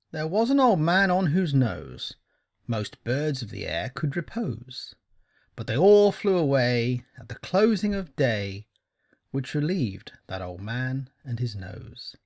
There was an old man on whose nose most birds of the air could repose, but they all flew away at the closing of day, which relieved that old man and his nose.